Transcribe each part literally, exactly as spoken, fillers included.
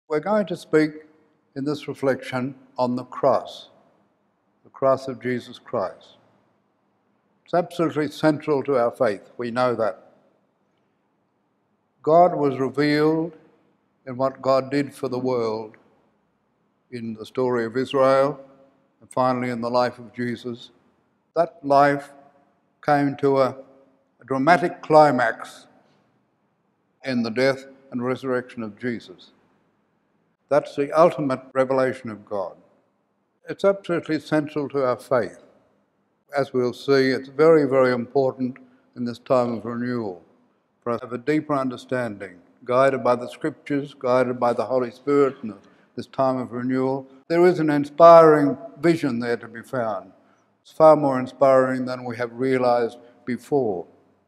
We're going to speak in this reflection on the cross, the cross of Jesus Christ. It's absolutely central to our faith, we know that. God was revealed in what God did for the world in the story of Israel and finally in the life of Jesus. That life came to a, a dramatic climax in the death and resurrection of Jesus. That's the ultimate revelation of God. It's absolutely central to our faith. As we'll see, it's very, very important in this time of renewal for us to have a deeper understanding, guided by the Scriptures, guided by the Holy Spirit in this time of renewal. There is an inspiring vision there to be found. It's far more inspiring than we have realized before.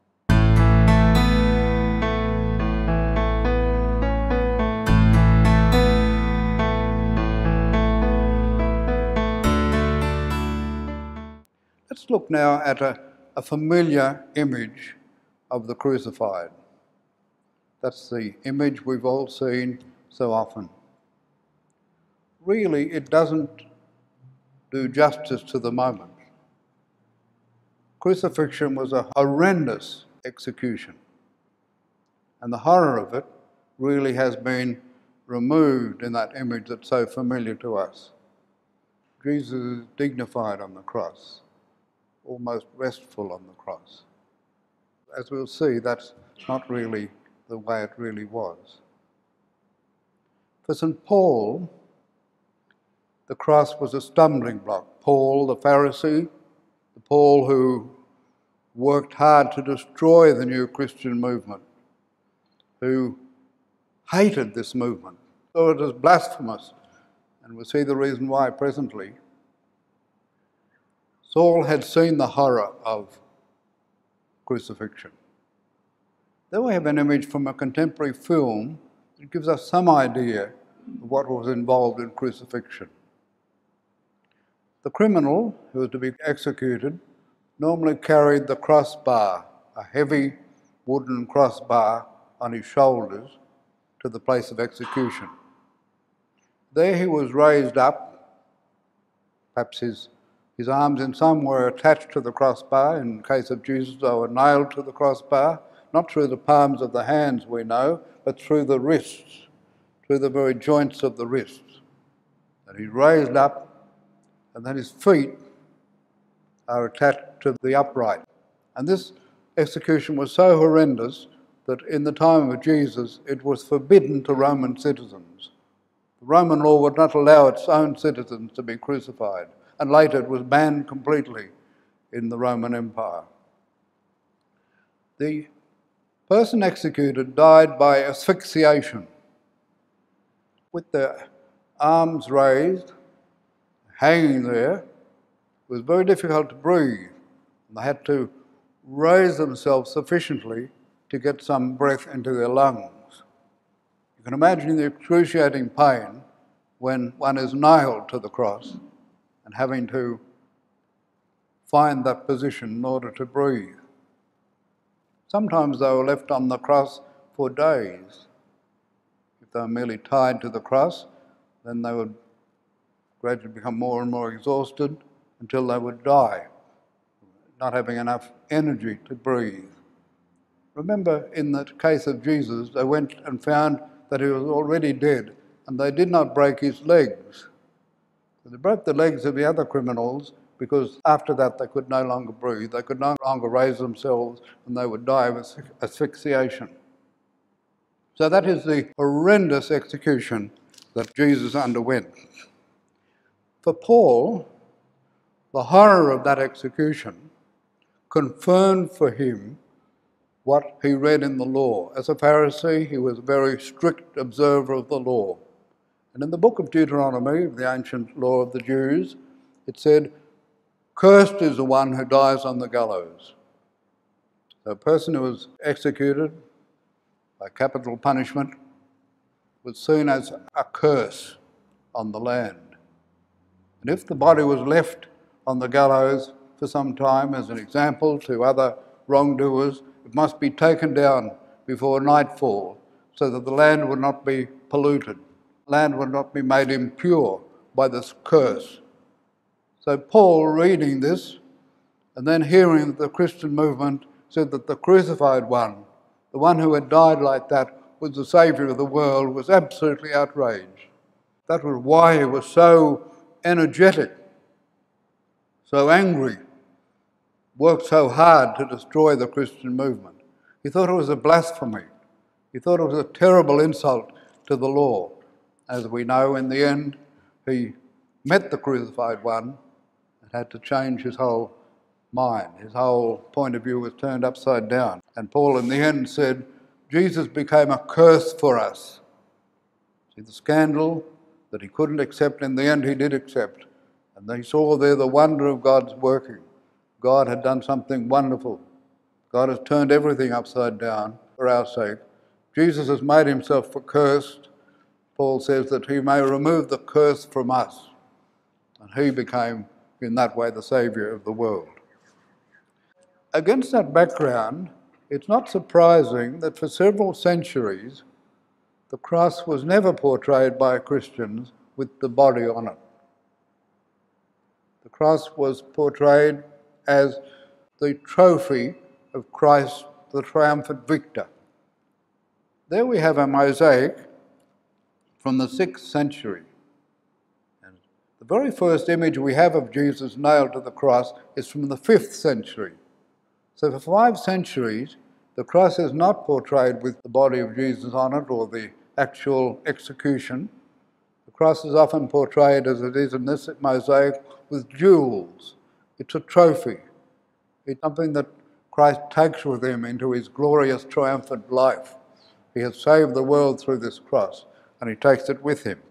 Let's look now at a, a familiar image of the crucified. That's the image we've all seen so often. Really, it doesn't do justice to the moment. Crucifixion was a horrendous execution, and the horror of it really has been removed in that image that's so familiar to us. Jesus is dignified on the cross, almost restful on the cross. As we'll see, that's not really the way it really was. For Saint Paul, the cross was a stumbling block. Paul, the Pharisee, the Paul who worked hard to destroy the new Christian movement, who hated this movement, thought it was blasphemous, and we'll see the reason why presently. Saul had seen the horror of crucifixion. Then we have an image from a contemporary film that gives us some idea of what was involved in crucifixion. The criminal who was to be executed normally carried the crossbar, a heavy wooden crossbar on his shoulders to the place of execution. There he was raised up, perhaps his His arms in some were attached to the crossbar. In the case of Jesus, they were nailed to the crossbar, not through the palms of the hands, we know, but through the wrists, through the very joints of the wrists. And he's raised up, and then his feet are attached to the upright. And this execution was so horrendous that in the time of Jesus, it was forbidden to Roman citizens. The Roman law would not allow its own citizens to be crucified. And later it was banned completely in the Roman Empire. The person executed died by asphyxiation, with their arms raised, hanging there. It was very difficult to breathe. They had to raise themselves sufficiently to get some breath into their lungs. You can imagine the excruciating pain when one is nailed to the cross and having to find that position in order to breathe. Sometimes they were left on the cross for days. If they were merely tied to the cross, then they would gradually become more and more exhausted until they would die, not having enough energy to breathe. Remember, in the case of Jesus, they went and found that he was already dead, and they did not break his legs. They broke the legs of the other criminals because after that they could no longer breathe, they could no longer raise themselves, and they would die of asphyxiation. So that is the horrendous execution that Jesus underwent. For Paul, the horror of that execution confirmed for him what he read in the law. As a Pharisee, he was a very strict observer of the law. And in the book of Deuteronomy, the ancient law of the Jews, it said, "Cursed is the one who dies on the gallows." So a person who was executed by capital punishment was seen as a curse on the land. And if the body was left on the gallows for some time, as an example to other wrongdoers, it must be taken down before nightfall so that the land would not be polluted land would not be made impure by this curse. So Paul, reading this and then hearing that the Christian movement said that the crucified one, the one who had died like that, was the Saviour of the world, was absolutely outraged. That was why he was so energetic, so angry, worked so hard to destroy the Christian movement. He thought it was a blasphemy. He thought it was a terrible insult to the law. As we know, in the end, he met the crucified one and had to change his whole mind. His whole point of view was turned upside down. And Paul, in the end, said, Jesus became a curse for us. See, the scandal that he couldn't accept, in the end he did accept. And they saw there the wonder of God's working. God had done something wonderful. God has turned everything upside down for our sake. Jesus has made himself accursed. Paul says that he may remove the curse from us. And he became, in that way, the Saviour of the world. Against that background, it's not surprising that for several centuries, the cross was never portrayed by Christians with the body on it. The cross was portrayed as the trophy of Christ, the triumphant victor. There we have a mosaic from the sixth century. And the very first image we have of Jesus nailed to the cross is from the fifth century. So for five centuries, the cross is not portrayed with the body of Jesus on it or the actual execution. The cross is often portrayed, as it is in this mosaic, with jewels. It's a trophy. It's something that Christ takes with him into his glorious triumphant life. He has saved the world through this cross, and he takes it with him.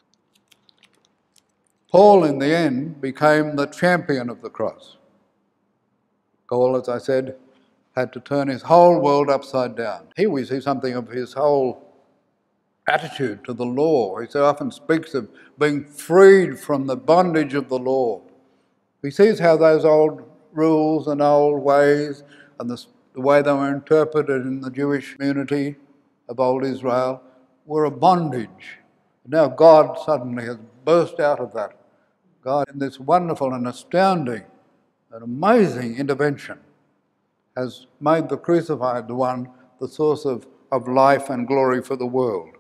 Paul, in the end, became the champion of the cross. Paul, as I said, had to turn his whole world upside down. Here we see something of his whole attitude to the law. He so often speaks of being freed from the bondage of the law. He sees how those old rules and old ways and the, the way they were interpreted in the Jewish community of old Israel were a bondage. Now God suddenly has burst out of that. God, in this wonderful and astounding and amazing intervention, has made the crucified one the source of, of life and glory for the world.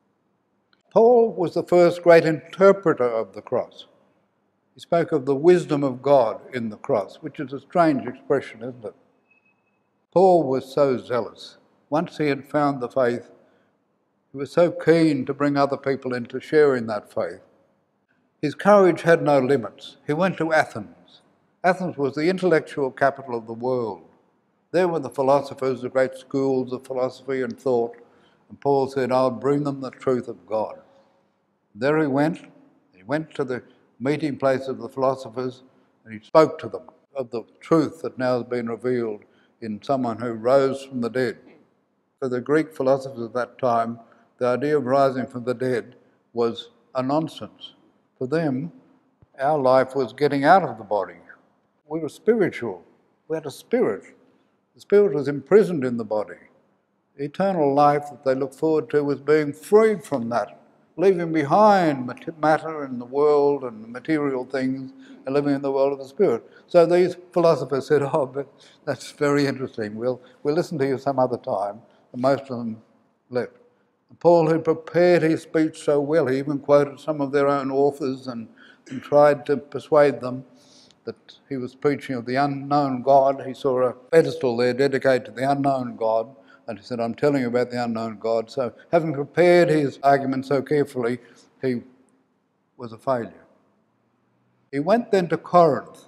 Paul was the first great interpreter of the cross. He spoke of the wisdom of God in the cross, which is a strange expression, isn't it? Paul was so zealous. Once he had found the faith, he was so keen to bring other people in to share in that faith. His courage had no limits. He went to Athens. Athens was the intellectual capital of the world. There were the philosophers, the great schools of philosophy and thought. And Paul said, I'll bring them the truth of God. There he went. He went to the meeting place of the philosophers and he spoke to them of the truth that now has been revealed in someone who rose from the dead. For the Greek philosophers at that time, the idea of rising from the dead was a nonsense. For them, our life was getting out of the body. We were spiritual. We had a spirit. The spirit was imprisoned in the body. The eternal life that they looked forward to was being freed from that, leaving behind matter in the world and material things and living in the world of the spirit. So these philosophers said, oh, but that's very interesting. We'll, we'll listen to you some other time. And most of them left. And Paul had prepared his speech so well, he even quoted some of their own authors and, and tried to persuade them that he was preaching of the unknown God. He saw a pedestal there dedicated to the unknown God. And he said, I'm telling you about the unknown God. So having prepared his argument so carefully, he was a failure. He went then to Corinth.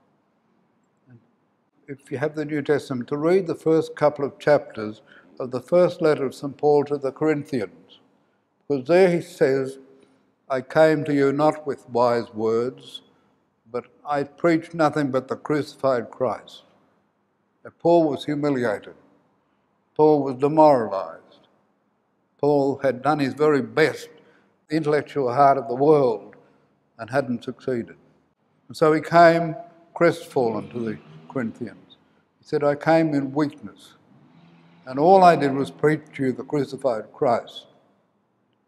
If you have the New Testament, to read the first couple of chapters of the first letter of St Paul to the Corinthians. Because there he says, I came to you not with wise words, but I preached nothing but the crucified Christ. And Paul was humiliated. Paul was demoralised. Paul had done his very best, the intellectual heart of the world, and hadn't succeeded. And so he came crestfallen to the Corinthians. He said, I came in weakness, and all I did was preach to you the crucified Christ.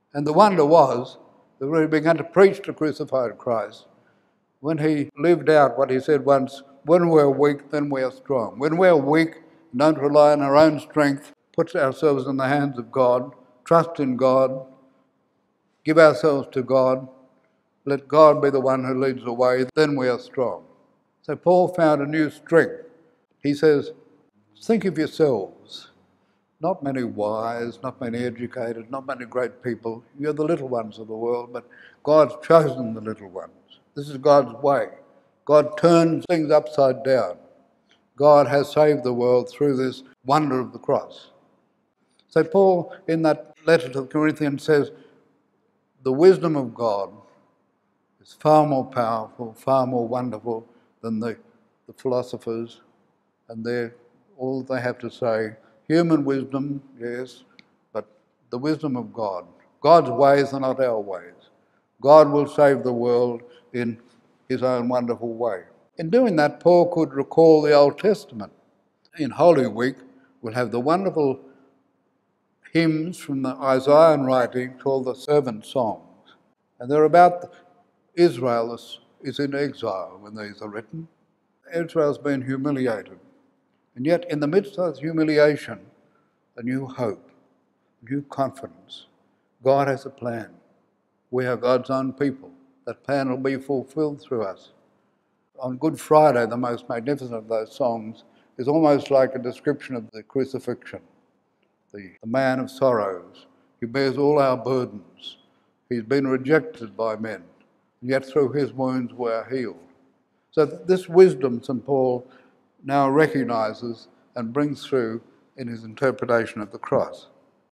And the wonder was that when he began to preach the crucified Christ, when he lived out what he said once, when we're weak, then we are strong. When we're weak, don't rely on our own strength, put ourselves in the hands of God, trust in God, give ourselves to God, let God be the one who leads the way, then we are strong. So Paul found a new strength. He says, think of yourselves. Not many wise, not many educated, not many great people. You're the little ones of the world, but God's chosen the little ones. This is God's way. God turns things upside down. God has saved the world through this wonder of the cross. So Paul, in that letter to the Corinthians, says, the wisdom of God is far more powerful, far more wonderful than the, the philosophers and their, all they have to say. Human wisdom, yes, but the wisdom of God. God's ways are not our ways. God will save the world in his own wonderful way. In doing that, Paul could recall the Old Testament. In Holy Week, we'll have the wonderful hymns from the Isaiah writing called the Servant Songs. And they're about Israel is in exile when these are written. Israel's been humiliated. And yet, in the midst of humiliation, a new hope, a new confidence. God has a plan. We are God's own people. That plan will be fulfilled through us. On Good Friday, the most magnificent of those songs is almost like a description of the crucifixion. The, the man of sorrows. He bears all our burdens. He's been rejected by men, and yet through his wounds we are healed. So this wisdom Saint Paul now recognises and brings through in his interpretation of the cross.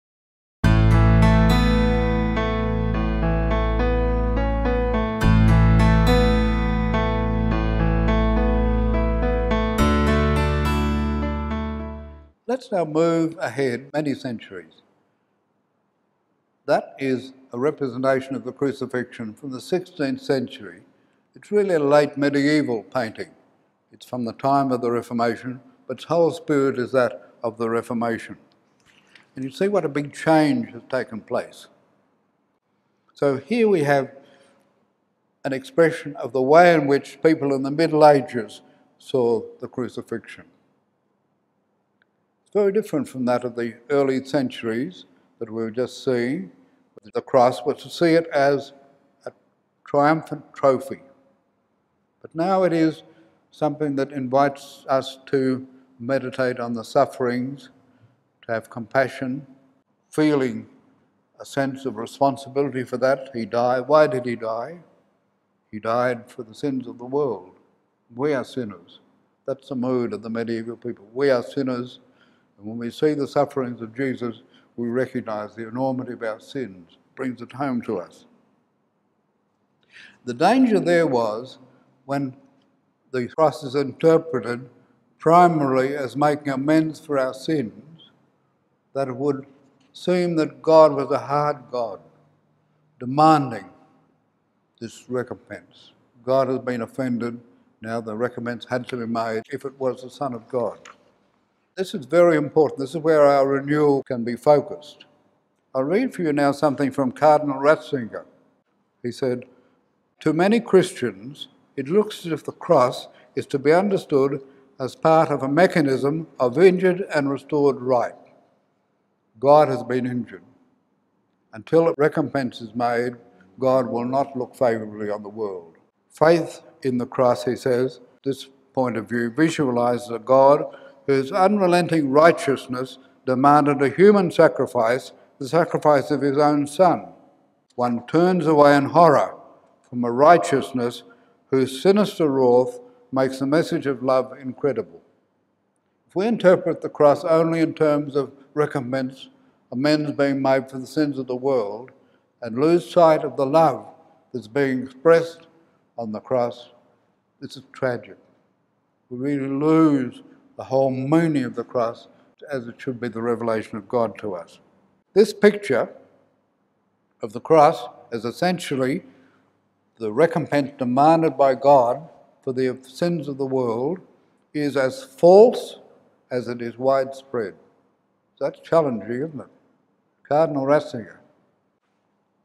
Let's now move ahead many centuries. That is a representation of the crucifixion from the sixteenth century. It's really a late medieval painting. It's from the time of the Reformation, but its whole spirit is that of the Reformation. And you see what a big change has taken place. So here we have an expression of the way in which people in the Middle Ages saw the crucifixion. It's very different from that of the early centuries that we were just seeing. The cross was to see it as a triumphant trophy. But now it is something that invites us to meditate on the sufferings, to have compassion, feeling a sense of responsibility for that. He died. Why did he die? He died for the sins of the world. We are sinners. That's the mood of the medieval people. We are sinners, and when we see the sufferings of Jesus, we recognise the enormity of our sins. It brings it home to us. The danger there was when the cross is interpreted primarily as making amends for our sins, that it would seem that God was a hard God, demanding this recompense. God has been offended, now the recompense had to be made if it was the Son of God. This is very important. This is where our renewal can be focused. I'll read for you now something from Cardinal Ratzinger. He said, to many Christians, it looks as if the cross is to be understood as part of a mechanism of injured and restored right. God has been injured. Until a recompense is made, God will not look favourably on the world. Faith in the cross, he says, this point of view visualises a God whose unrelenting righteousness demanded a human sacrifice, the sacrifice of his own Son. One turns away in horror from a righteousness whose sinister wrath makes the message of love incredible. If we interpret the cross only in terms of recompense, amends being made for the sins of the world, and lose sight of the love that's being expressed on the cross, this is tragic. We really lose the whole meaning of the cross as it should be the revelation of God to us. This picture of the cross as essentially the recompense demanded by God for the sins of the world is as false as it is widespread. That's challenging, isn't it? Cardinal Ratzinger.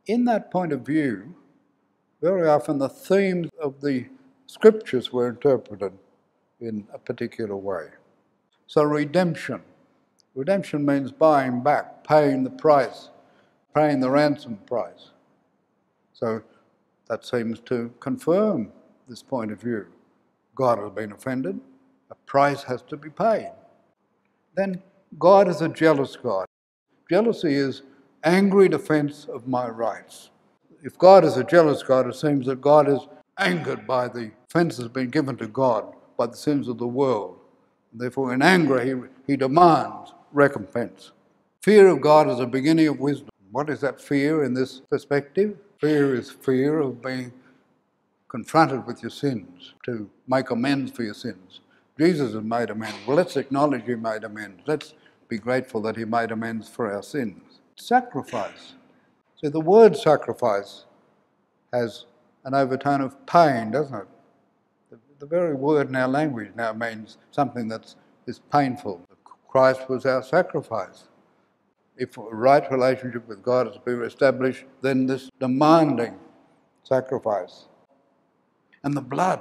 In that point of view, very often the themes of the scriptures were interpreted in a particular way. So redemption. Redemption means buying back, paying the price, paying the ransom price. So that seems to confirm this point of view. God has been offended, a price has to be paid. Then God is a jealous God. Jealousy is angry defence of my rights. If God is a jealous God, it seems that God is angered by the offences being given to God by the sins of the world. And therefore, in anger, he, he demands recompense. Fear of God is the beginning of wisdom. What is that fear in this perspective? Fear is fear of being confronted with your sins, to make amends for your sins. Jesus has made amends. Well, let's acknowledge he made amends. Let's be grateful that he made amends for our sins. Sacrifice. See, the word sacrifice has an overtone of pain, doesn't it? The, the very word in our language now means something that is painful. Christ was our sacrifice. If a right relationship with God is to be established, then this demanding sacrifice. And the blood,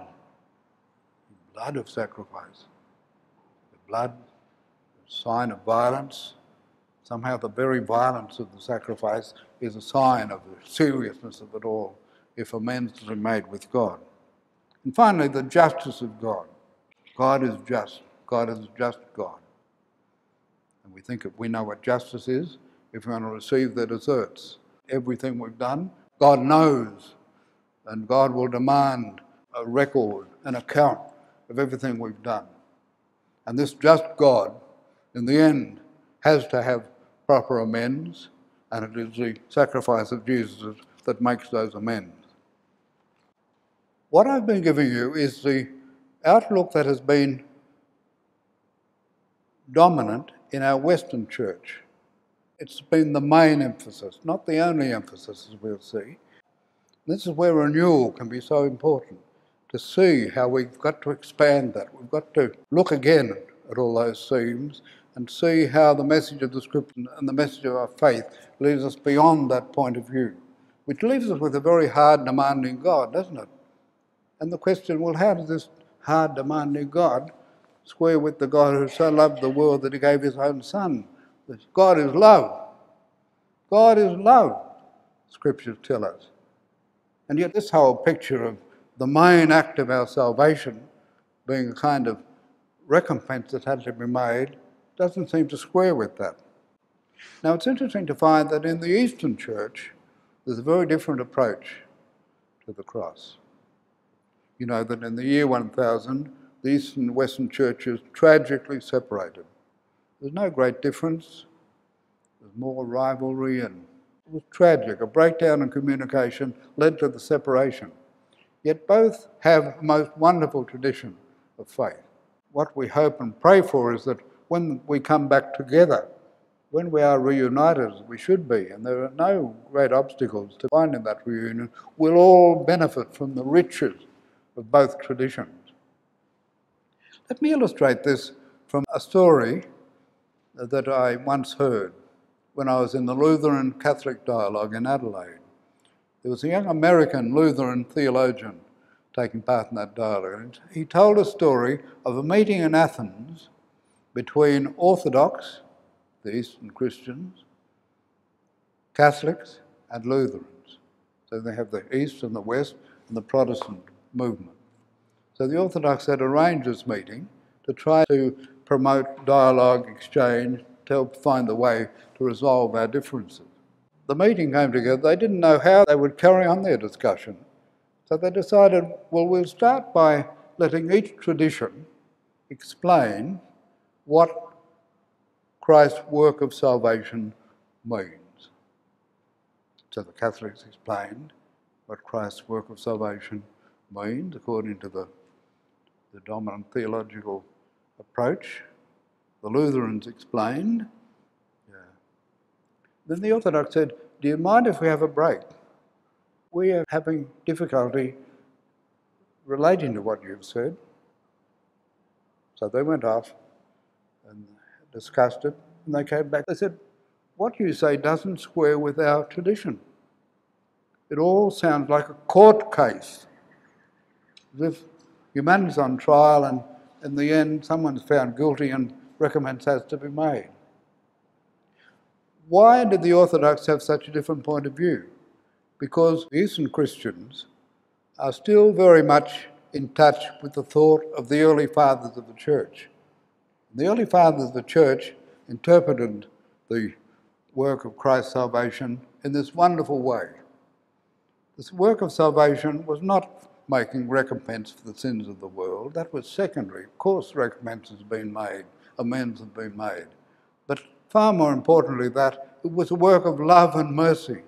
the blood of sacrifice. The blood, a sign of violence. Somehow the very violence of the sacrifice is a sign of the seriousness of it all, if amends are made with God. And finally, the justice of God. God is just. God is a just God. And we think that we know what justice is if we want to receive the deserts. Everything we've done, God knows, and God will demand a record, an account of everything we've done. And this just God, in the end, has to have proper amends, and it is the sacrifice of Jesus that makes those amends. What I've been giving you is the outlook that has been dominant in our Western church. It's been the main emphasis, not the only emphasis, as we'll see. This is where renewal can be so important, to see how we've got to expand that. We've got to look again at all those themes and see how the message of the Scripture and the message of our faith leads us beyond that point of view, which leaves us with a very hard, demanding God, doesn't it? And the question, well, how does this hard, demanding God square with the God who so loved the world that he gave his own Son? God is love. God is love, Scriptures tell us. And yet this whole picture of the main act of our salvation being a kind of recompense that had to be made doesn't seem to square with that. Now it's interesting to find that in the Eastern Church there's a very different approach to the cross. You know that in the year one thousand the Eastern and Western churches tragically separated. There's no great difference. There's more rivalry, and it was tragic. A breakdown in communication led to the separation. Yet both have a most wonderful tradition of faith. What we hope and pray for is that when we come back together, when we are reunited as we should be, and there are no great obstacles to finding that reunion, we'll all benefit from the riches of both traditions. Let me illustrate this from a story that I once heard when I was in the Lutheran Catholic dialogue in Adelaide. There was a young American Lutheran theologian taking part in that dialogue. And he told a story of a meeting in Athens between Orthodox, the Eastern Christians, Catholics and Lutherans. So they have the East and the West and the Protestant movement. So the Orthodox had arranged this meeting to try to promote dialogue, exchange, to help find a way to resolve our differences. The meeting came together. They didn't know how they would carry on their discussion. So they decided, well, we'll start by letting each tradition explain what Christ's work of salvation means. So the Catholics explained what Christ's work of salvation means according to the, the dominant theological approach. The Lutherans explained. Yeah. Then the Orthodox said, do you mind if we have a break? We are having difficulty relating to what you've said. So they went off and discussed it, and they came back. They said, what you say doesn't square with our tradition. It all sounds like a court case, as if humanity's on trial and in the end someone's found guilty and recompense has to be made. Why did the Orthodox have such a different point of view? Because Eastern Christians are still very much in touch with the thought of the early fathers of the Church. The early fathers of the Church interpreted the work of Christ's salvation in this wonderful way. This work of salvation was not making recompense for the sins of the world. That was secondary. Of course, recompense has been made, amends have been made. But far more importantly, that it was a work of love and mercy.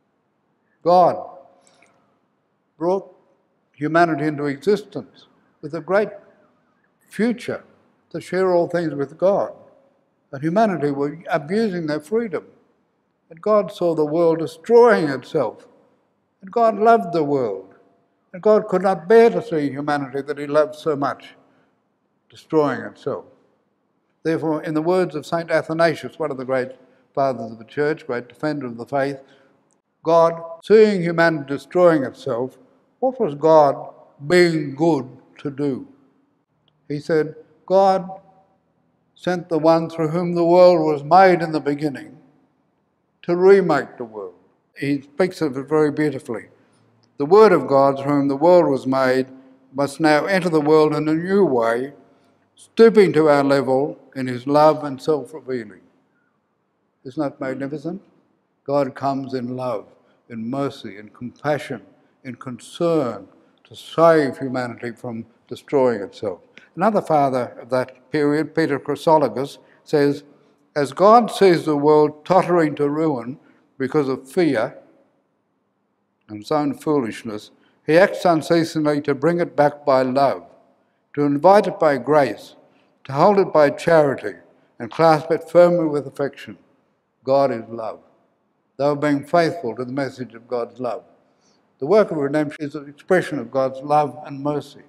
God brought humanity into existence with a great future to share all things with God. And humanity were abusing their freedom. And God saw the world destroying itself. And God loved the world. And God could not bear to see humanity that he loved so much destroying itself. Therefore, in the words of St Athanasius, one of the great fathers of the Church, great defender of the faith, God, seeing humanity destroying itself, what was God being good to do? He said, God sent the one through whom the world was made in the beginning to remake the world. He speaks of it very beautifully. The Word of God, through whom the world was made, must now enter the world in a new way, stooping to our level in his love and self-revealing. Isn't that magnificent? God comes in love, in mercy, in compassion, in concern to save humanity from destroying itself. Another father of that period, Peter Chrysologus, says, as God sees the world tottering to ruin because of fear and its own foolishness, he acts unceasingly to bring it back by love, to invite it by grace, to hold it by charity, and clasp it firmly with affection. God is love. They were being faithful to the message of God's love. The work of redemption is an expression of God's love and mercy.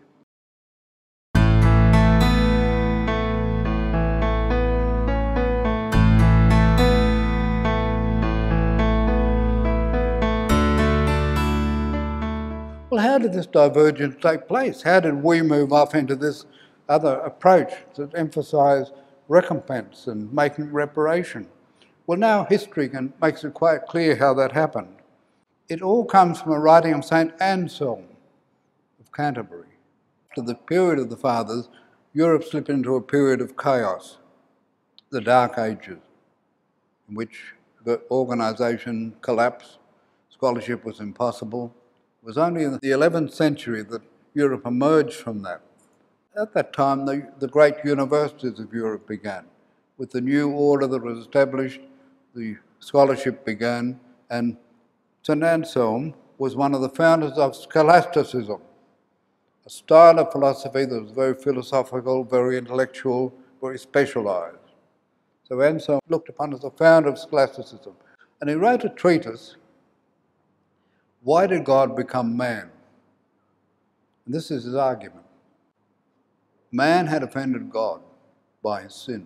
Well, how did this divergence take place? How did we move off into this other approach that emphasised recompense and making reparation? Well, now history can, makes it quite clear how that happened. It all comes from a writing of St Anselm of Canterbury. After the period of the Fathers, Europe slipped into a period of chaos, the Dark Ages, in which the organisation collapsed, scholarship was impossible. It was only in the eleventh century that Europe emerged from that. At that time, the, the great universities of Europe began. With the new order that was established, the scholarship began, and St Anselm was one of the founders of scholasticism, a style of philosophy that was very philosophical, very intellectual, very specialised. So Anselm looked upon as the founder of scholasticism, and he wrote a treatise, Why Did God Become Man? And this is his argument. Man had offended God by his sin.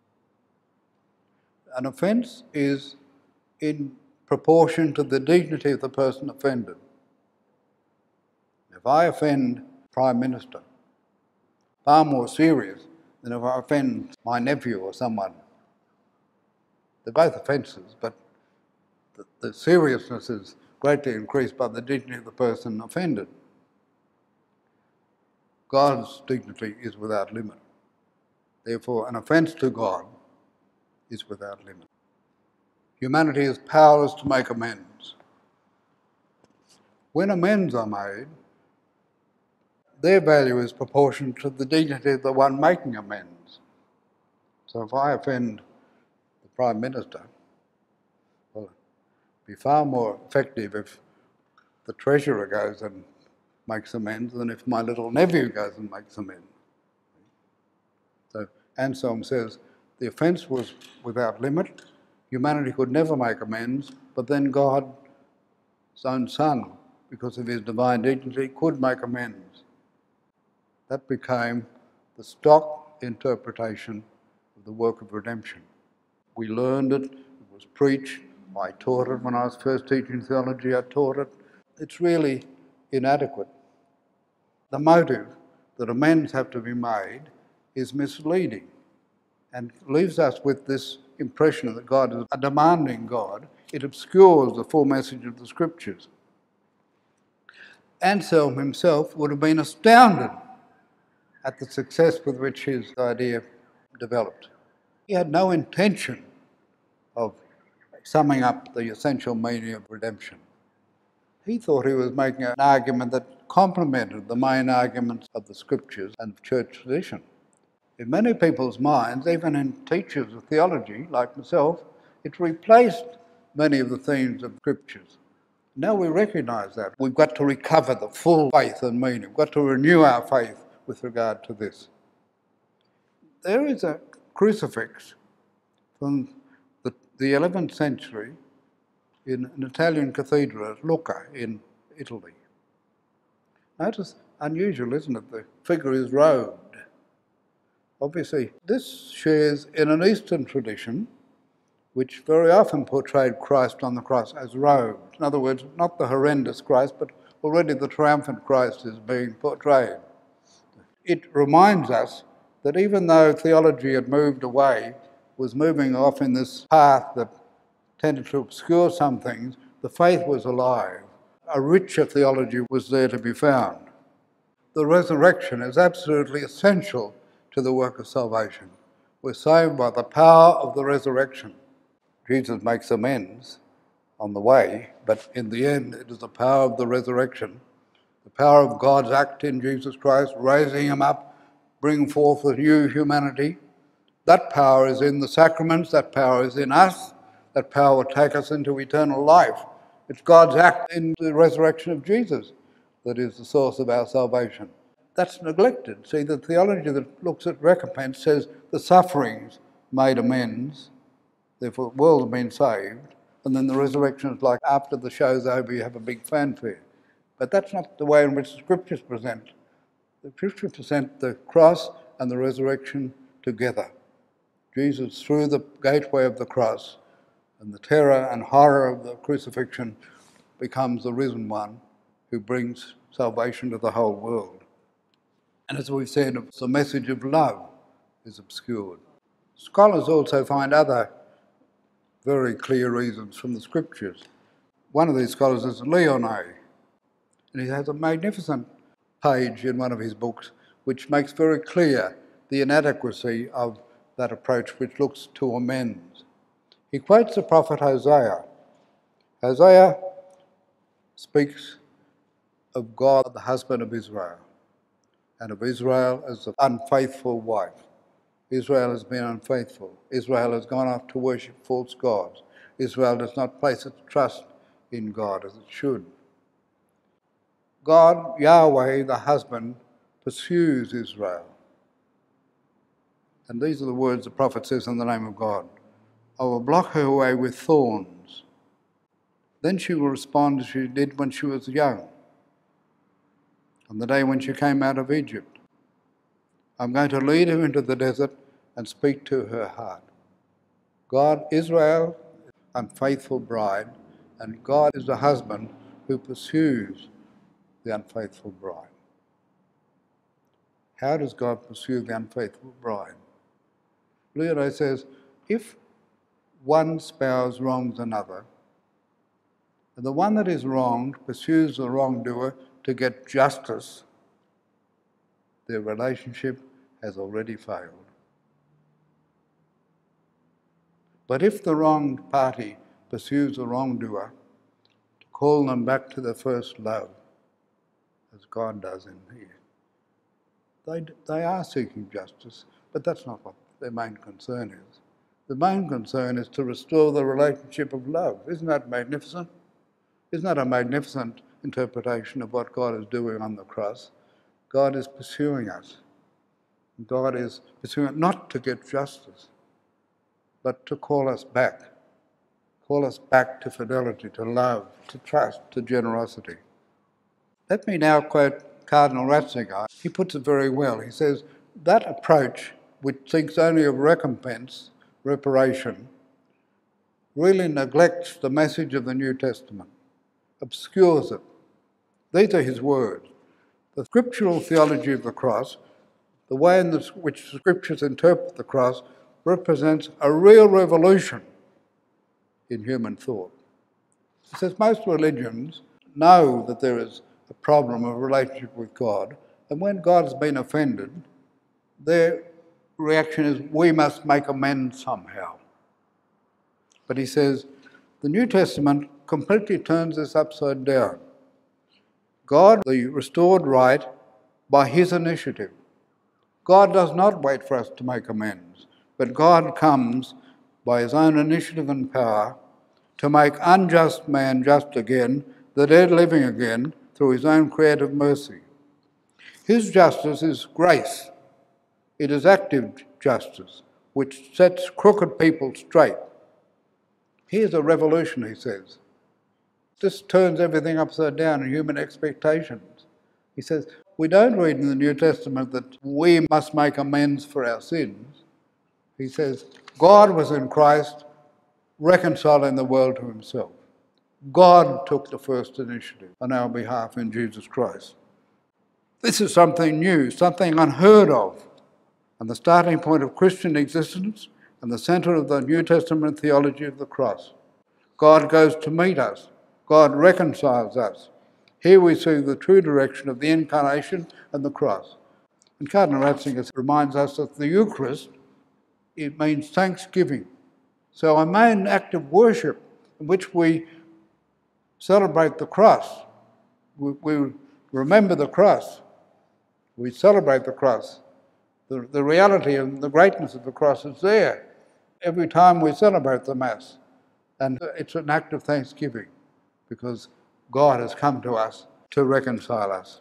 An offence is in proportion to the dignity of the person offended. If I offend the Prime Minister, far more serious than if I offend my nephew or someone. They're both offences, but the, the seriousness is greatly increased by the dignity of the person offended. God's dignity is without limit. Therefore, an offence to God is without limit. Humanity is powerless to make amends. When amends are made, their value is proportioned to the dignity of the one making amends. So if I offend the Prime Minister, well, it'd be far more effective if the Treasurer goes and makes amends than if my little nephew goes and makes amends. So Anselm says the offence was without limit. Humanity could never make amends, but then God, his own Son, because of his divine dignity, could make amends. That became the stock interpretation of the work of redemption. We learned it, it was preached, I taught it when I was first teaching theology, I taught it, it's really inadequate. The motive that amends have to be made is misleading and leaves us with this impression that God is a demanding God. It obscures the full message of the Scriptures. Anselm himself would have been astounded at the success with which his idea developed. He had no intention of summing up the essential meaning of redemption. He thought he was making an argument that complemented the main arguments of the Scriptures and of church tradition. In many people's minds, even in teachers of theology like myself, it replaced many of the themes of Scriptures. Now we recognise that. We've got to recover the full faith and meaning. We've got to renew our faith with regard to this. There is a crucifix from the, the eleventh century in an Italian cathedral at Lucca in Italy. Notice, unusual, isn't it? The figure is robed. Obviously, this shares in an Eastern tradition which very often portrayed Christ on the cross as robed. In other words, not the horrendous Christ, but already the triumphant Christ is being portrayed. It reminds us that even though theology had moved away, was moving off in this path that tended to obscure some things, the faith was alive. A richer theology was there to be found. The resurrection is absolutely essential to the work of salvation. We're saved by the power of the resurrection. Jesus makes amends on the way, but in the end it is the power of the resurrection, the power of God's act in Jesus Christ, raising him up, bringing forth a new humanity. That power is in the sacraments, that power is in us, that power will take us into eternal life. It's God's act in the resurrection of Jesus that is the source of our salvation. That's neglected. See, the theology that looks at recompense says the sufferings made amends, therefore the world has been saved, and then the resurrection is like after the show's over you have a big fanfare. But that's not the way in which the Scriptures present. The Scriptures present the cross and the resurrection together. Jesus through the gateway of the cross, and the terror and horror of the crucifixion becomes the risen one who brings salvation to the whole world. And as we've said, the message of love is obscured. Scholars also find other very clear reasons from the Scriptures. One of these scholars is Leone, and he has a magnificent page in one of his books which makes very clear the inadequacy of that approach which looks to amends. He quotes the prophet Hosea. Hosea speaks of God, the husband of Israel, and of Israel as an unfaithful wife. Israel has been unfaithful. Israel has gone off to worship false gods. Israel does not place its trust in God as it should. God, Yahweh, the husband, pursues Israel. And these are the words the prophet says in the name of God. I will block her away with thorns. Then she will respond as she did when she was young, on the day when she came out of Egypt. I'm going to lead her into the desert and speak to her heart. God, Israel, unfaithful bride, and God is the husband who pursues the unfaithful bride. How does God pursue the unfaithful bride? Leone says, if one spouse wrongs another, and the one that is wronged pursues the wrongdoer to get justice, their relationship has already failed. But if the wronged party pursues the wrongdoer to call them back to their first love, as God does in here, they, they are seeking justice, but that's not what their main concern is. The main concern is to restore the relationship of love. Isn't that magnificent? Isn't that a magnificent interpretation of what God is doing on the cross? God is pursuing us. God is pursuing not to get justice, but to call us back. Call us back to fidelity, to love, to trust, to generosity. Let me now quote Cardinal Ratzinger. He puts it very well. He says, that approach, which thinks only of recompense, reparation, really neglects the message of the New Testament, obscures it, These are his words. The scriptural theology of the cross, the way in which the scriptures interpret the cross, represents a real revolution in human thought. He says most religions know that there is a problem of relationship with God, and when God has been offended, their reaction is, we must make amends somehow. But he says, the New Testament completely turns this upside down. God, the restored right by his initiative. God does not wait for us to make amends, but God comes by his own initiative and power to make unjust man just again, the dead living again, through his own creative mercy. His justice is grace. It is active justice, which sets crooked people straight. Here's a revolution, he says. This turns everything upside down in human expectations. He says, we don't read in the New Testament that we must make amends for our sins. He says, God was in Christ reconciling the world to himself. God took the first initiative on our behalf in Jesus Christ. This is something new, something unheard of, and the starting point of Christian existence and the centre of the New Testament theology of the cross. God goes to meet us. God reconciles us. Here we see the true direction of the incarnation and the cross. And Cardinal Ratzinger reminds us that the Eucharist, it means thanksgiving. So a main act of worship in which we celebrate the cross. We, we remember the cross. We celebrate the cross. The, the reality and the greatness of the cross is there every time we celebrate the Mass. And it's an act of thanksgiving because God has come to us to reconcile us.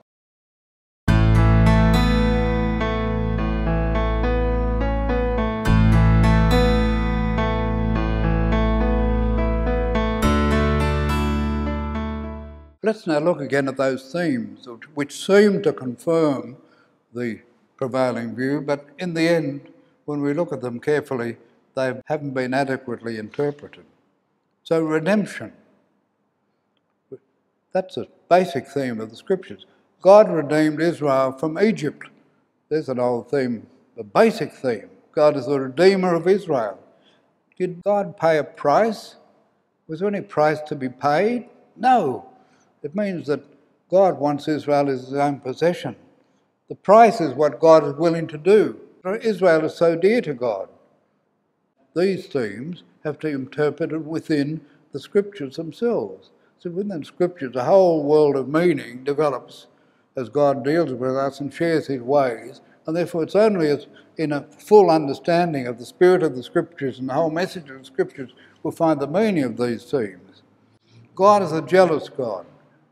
Let's now look again at those themes which seem to confirm the prevailing view, but in the end, when we look at them carefully, they haven't been adequately interpreted. So redemption, that's a basic theme of the Scriptures. God redeemed Israel from Egypt. There's an old theme, a basic theme. God is the Redeemer of Israel. Did God pay a price? Was there any price to be paid? No. It means that God wants Israel as his own possession. The price is what God is willing to do. Israel is so dear to God. These themes have to be interpreted within the Scriptures themselves. So within the Scriptures, a whole world of meaning develops as God deals with us and shares his ways. And therefore it's only as in a full understanding of the spirit of the Scriptures and the whole message of the Scriptures we'll find the meaning of these themes. God is a jealous God.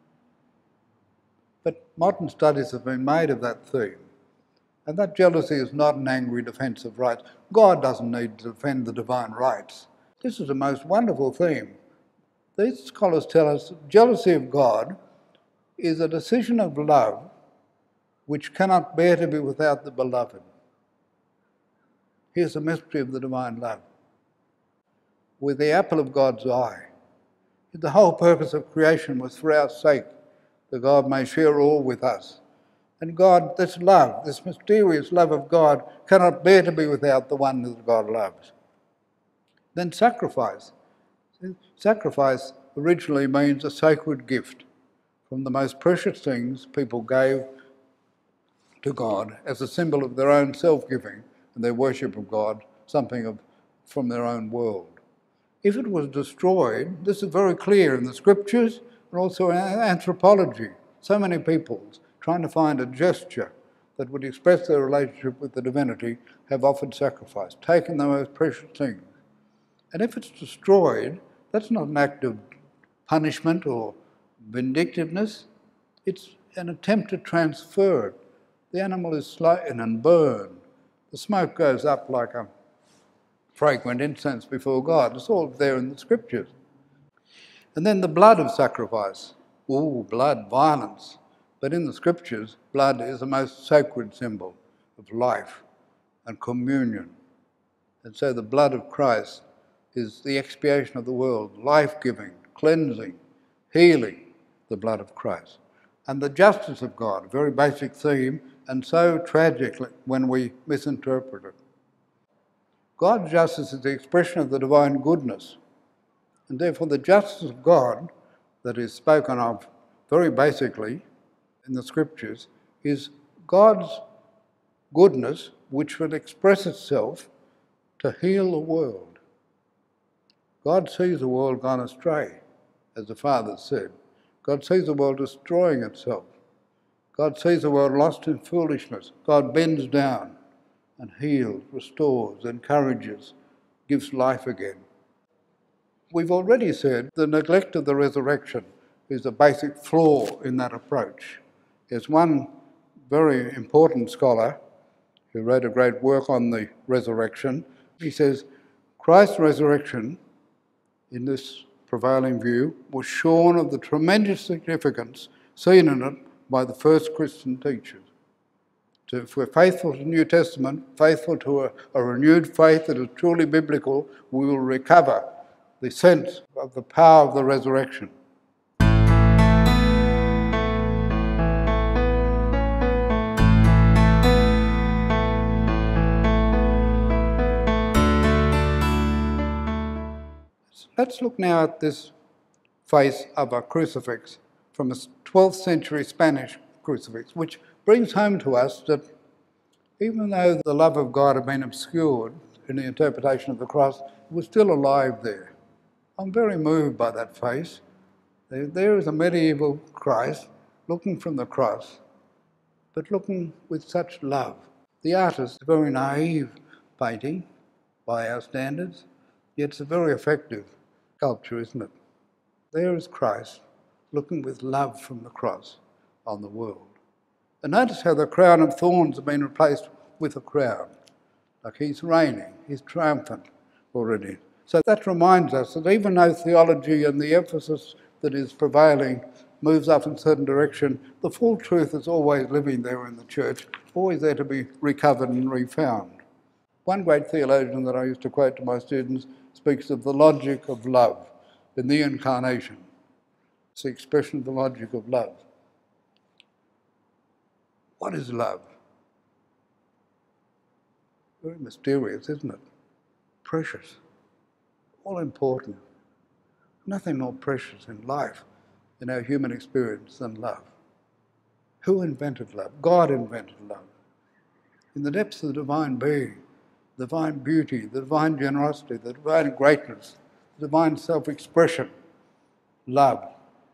But modern studies have been made of that theme. And that jealousy is not an angry defence of rights. God doesn't need to defend the divine rights. This is a most wonderful theme. These scholars tell us that jealousy of God is a decision of love which cannot bear to be without the beloved. Here's the mystery of the divine love. We're the apple of God's eye. The whole purpose of creation was for our sake, that God may share all with us. And God, this love, this mysterious love of God, cannot bear to be without the one that God loves. Then sacrifice. Sacrifice originally means a sacred gift from the most precious things people gave to God as a symbol of their own self-giving and their worship of God, something of, from their own world. If it was destroyed, this is very clear in the Scriptures and also in anthropology. So many peoples trying to find a gesture that would express their relationship with the divinity have offered sacrifice, taken the most precious things. And if it's destroyed, that's not an act of punishment or vindictiveness. It's an attempt to transfer it. The animal is slain and burned. The smoke goes up like a fragrant incense before God. It's all there in the Scriptures. And then the blood of sacrifice. Ooh, blood, violence. But in the Scriptures, blood is the most sacred symbol of life and communion. And so the blood of Christ is the expiation of the world, life-giving, cleansing, healing, the blood of Christ. and the justice of God, a very basic theme, and so tragic when we misinterpret it. God's justice is the expression of the divine goodness, and therefore the justice of God that is spoken of very basically in the scriptures is God's goodness which will express itself to heal the world. God sees the world gone astray, as the Father said. God sees the world destroying itself. God sees the world lost in foolishness. God bends down and heals, restores, encourages, gives life again. We've already said the neglect of the resurrection is a basic flaw in that approach. There's one very important scholar who wrote a great work on the resurrection. He says, Christ's resurrection, in this prevailing view, was shorn of the tremendous significance seen in it by the first Christian teachers. So if we're faithful to the New Testament, faithful to a, a renewed faith that is truly biblical, we will recover the sense of the power of the resurrection. Let's look now at this face of a crucifix from a twelfth century Spanish crucifix, which brings home to us that even though the love of God had been obscured in the interpretation of the cross, it was still alive there. I'm very moved by that face. There is a medieval Christ looking from the cross, but looking with such love. The artist, a very naive painting by our standards, yet it's a very effective sculpture, isn't it? There is Christ looking with love from the cross on the world. And notice how the crown of thorns have been replaced with a crown. Like he's reigning, he's triumphant already. So that reminds us that even though theology and the emphasis that is prevailing moves up in a certain direction, the full truth is always living there in the church, always there to be recovered and refound. One great theologian that I used to quote to my students speaks of the logic of love in the incarnation. It's the expression of the logic of love. What is love? Very mysterious, isn't it? Precious. All important. Nothing more precious in life, in our human experience, than love. Who invented love? God invented love. In the depths of the divine being, the divine beauty, the divine generosity, the divine greatness, the divine self-expression, love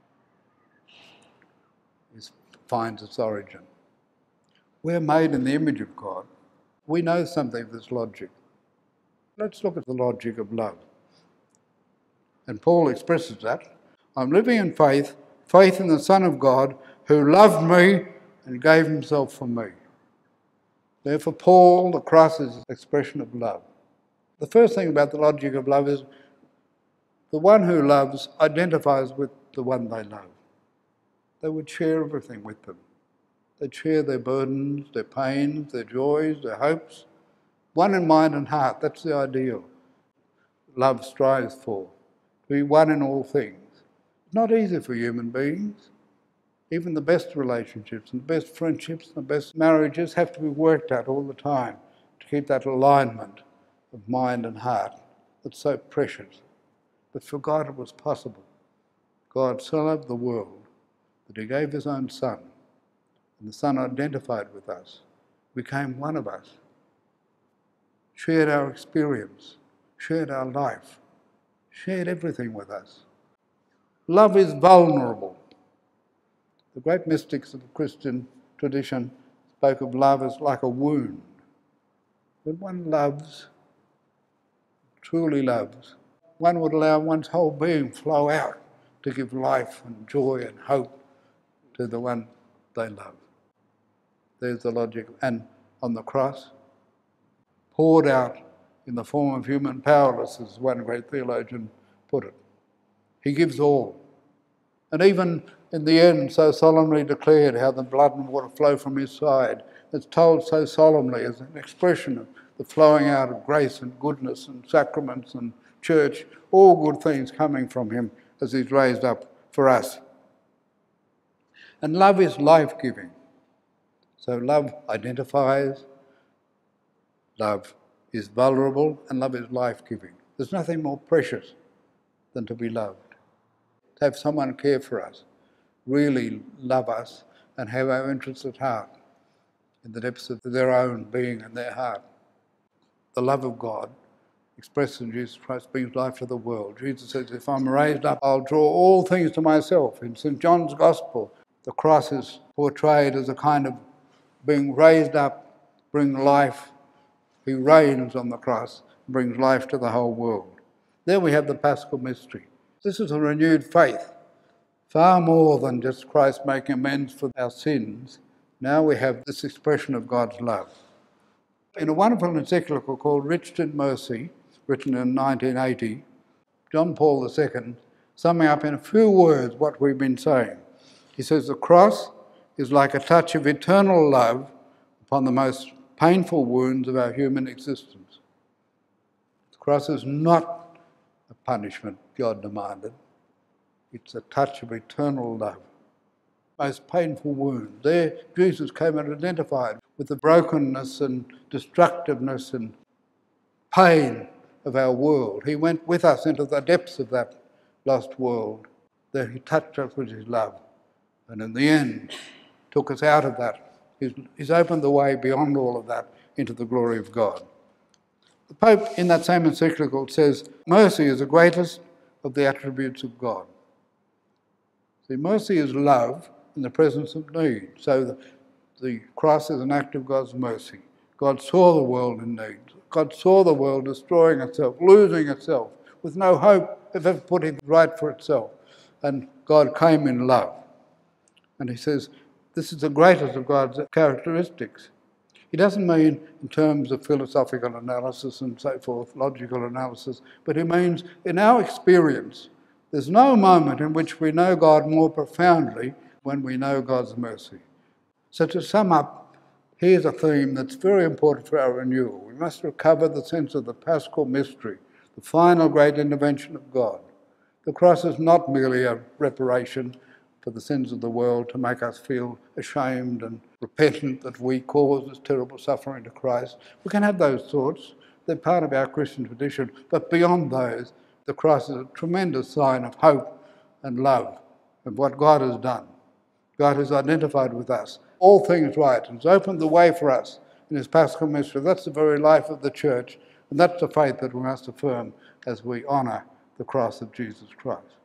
is, finds its origin. We're made in the image of God. We know something of this logic. Let's look at the logic of love. And Paul expresses that. I'm living in faith, faith in the Son of God, who loved me and gave himself for me. Therefore, Paul, the cross is an expression of love. The first thing about the logic of love is the one who loves identifies with the one they love. They would share everything with them. They'd share their burdens, their pains, their joys, their hopes. One in mind and heart, that's the ideal love strives for. To be one in all things. It's not easy for human beings. Even the best relationships and the best friendships and the best marriages have to be worked at all the time to keep that alignment of mind and heart that's so precious. But for God it was possible. God so loved the world that he gave his own Son, and the Son identified with us, became one of us, shared our experience, shared our life, shared everything with us. Love is vulnerable. The great mystics of the Christian tradition spoke of love as like a wound. When one loves, truly loves, one would allow one's whole being flow out to give life and joy and hope to the one they love. There's the logic. And on the cross, poured out in the form of human powerlessness, as one great theologian put it. He gives all. And even in the end, so solemnly declared how the blood and water flow from his side. It's told so solemnly as an expression of the flowing out of grace and goodness and sacraments and church, all good things coming from him as he's raised up for us. And love is life-giving. So love identifies, love is vulnerable, and love is life-giving. There's nothing more precious than to be loved. To have someone care for us, really love us, and have our interests at heart, in the depths of their own being and their heart. The love of God, expressed in Jesus Christ, brings life to the world. Jesus says, if I'm raised up, I'll draw all things to myself. In St John's Gospel, the cross is portrayed as a kind of being raised up, bring life. He reigns on the cross, brings life to the whole world. There we have the Paschal mystery. This is a renewed faith, far more than just Christ making amends for our sins. Now we have this expression of God's love. In a wonderful encyclical called Rich in Mercy, written in nineteen eighty, John Paul the Second, summing up in a few words what we've been saying. He says, the cross is like a touch of eternal love upon the most painful wounds of our human existence. The cross is not a punishment God demanded. It's a touch of eternal love. Most painful wound. There Jesus came and identified with the brokenness and destructiveness and pain of our world. He went with us into the depths of that lost world. There he touched us with his love. And in the end, took us out of that. He's, he's opened the way beyond all of that into the glory of God. The Pope, in that same encyclical, says, mercy is the greatest of the attributes of God. See, mercy is love in the presence of need. So the, the cross is an act of God's mercy. God saw the world in need. God saw the world destroying itself, losing itself, with no hope of ever putting it right for itself. And God came in love. And he says, this is the greatest of God's characteristics. He doesn't mean in terms of philosophical analysis and so forth, logical analysis, but he means in our experience, there's no moment in which we know God more profoundly when we know God's mercy. So to sum up, here's a theme that's very important for our renewal. We must recover the sense of the Paschal mystery, the final great intervention of God. The cross is not merely a reparation for the sins of the world to make us feel ashamed and repentant that we cause this terrible suffering to Christ. We can have those thoughts. They're part of our Christian tradition. But beyond those, the cross is a tremendous sign of hope and love of what God has done. God has identified with us all things right and has opened the way for us in his Paschal mystery. That's the very life of the church, and that's the faith that we must affirm as we honour the cross of Jesus Christ.